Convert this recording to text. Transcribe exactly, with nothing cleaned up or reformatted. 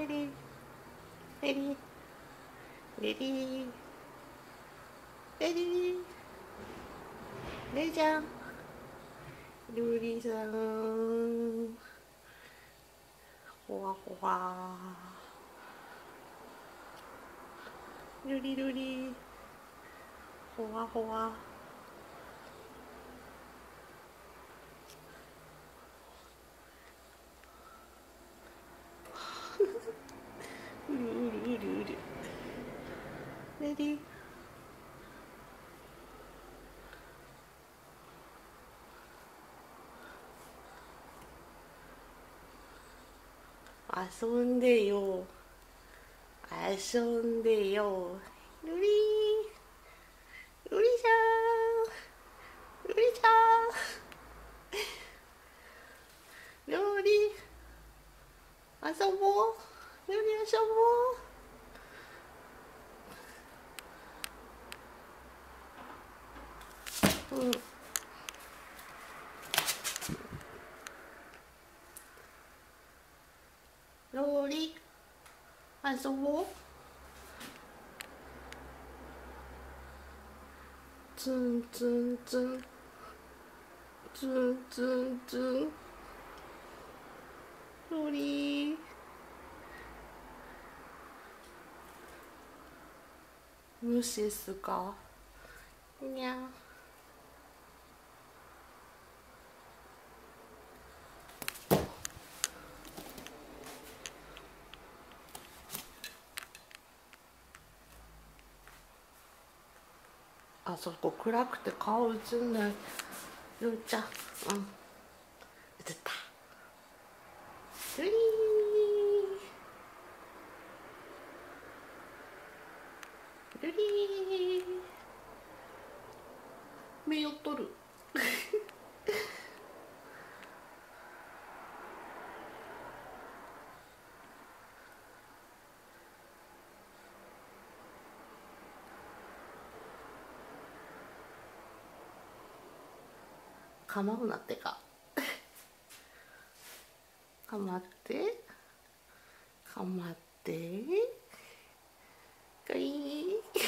レディレディレディレディレイちゃん、ルリさん、ほわほわ、ルリルリ、ほわほわ。うるうるうるうる。レディ遊んでよ、遊んでよ、ルリー、ルリちゃん、ルリちゃん、ルリ遊ぼう、ルリ遊ぼう。うん。ローリ遊ぼう。ツンツンツンツンツンツン。ローリー無視すかにゃ。あそこ暗くて顔映んない。ルーちゃん、うん、映った。ルリールリー目寄っとる。構うなってか。かまってかまってかい